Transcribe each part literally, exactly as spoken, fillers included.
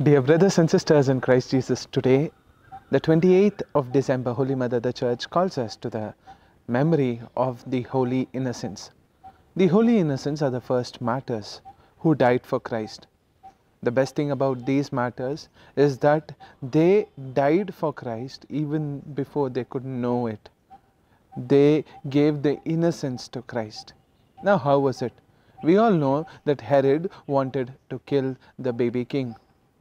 Dear brothers and sisters in Christ Jesus, today, the twenty-eighth of December, Holy Mother the Church calls us to the memory of the Holy Innocents. The Holy Innocents are the first martyrs who died for Christ. The best thing about these martyrs is that they died for Christ even before they could know it. They gave the innocence to Christ. Now, how was it? We all know that Herod wanted to kill the baby king.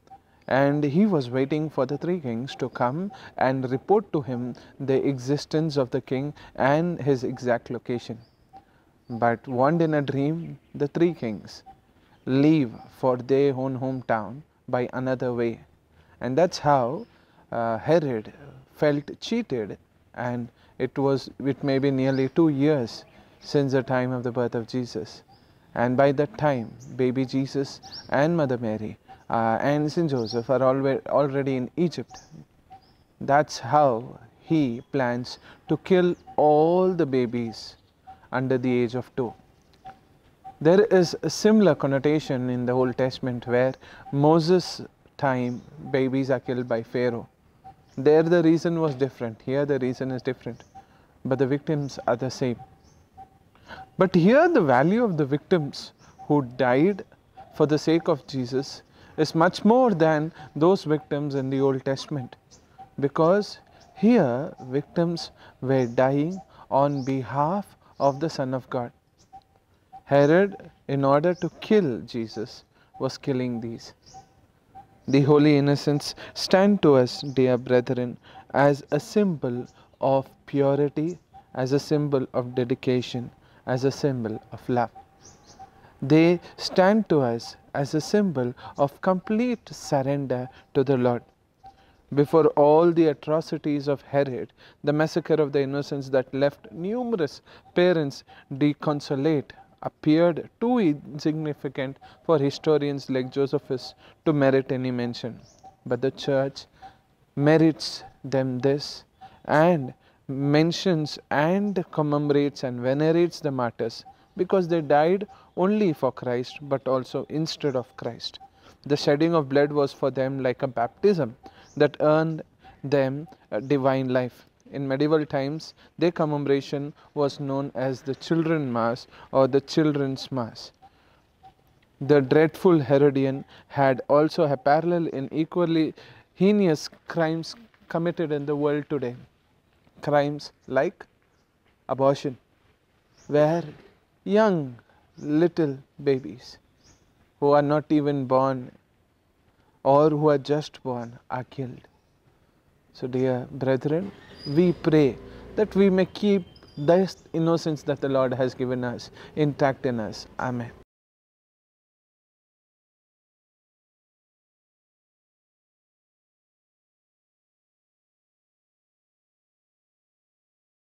And he was waiting for the three kings to come and report to him the existence of the king and his exact location. But warned in a dream, the three kings leave for their own hometown by another way. And that's how uh, Herod felt cheated, and it was it may be nearly two years since the time of the birth of Jesus. And by that time, baby Jesus and Mother Mary Uh, and Saint Joseph are already in Egypt. That's how he plans to kill all the babies under the age of two. There is a similar connotation in the Old Testament where Moses' time babies are killed by Pharaoh. There the reason was different. Here the reason is different. But the victims are the same. But here the value of the victims who died for the sake of Jesus is much more than those victims in the Old Testament, because here victims were dying on behalf of the Son of God. Herod, in order to kill Jesus, was killing these. The Holy Innocents stand to us, dear brethren, as a symbol of purity, as a symbol of dedication, as a symbol of love. They stand to us as a symbol of complete surrender to the Lord. Before all the atrocities of Herod, the massacre of the innocents that left numerous parents disconsolate appeared too insignificant for historians like Josephus to merit any mention. But the Church merits them this and mentions and commemorates and venerates the martyrs, because they died only for Christ, but also instead of Christ. The shedding of blood was for them like a baptism that earned them a divine life. In medieval times, their commemoration was known as the Children's Mass or the Children's Mass. The dreadful Herodian had also a parallel in equally heinous crimes committed in the world today. Crimes like abortion, where young little babies who are not even born or who are just born are killed. So dear brethren, we pray that we may keep this innocence that the Lord has given us intact in us. Amen.